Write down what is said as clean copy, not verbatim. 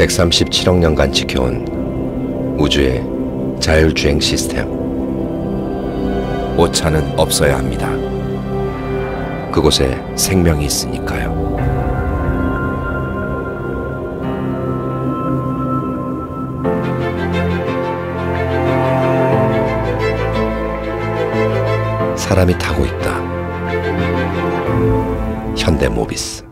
137억 년간 지켜온 우주의 자율주행 시스템. 오차는 없어야 합니다. 그곳에 생명이 있으니까요. 사람이 타고 있다. 현대모비스.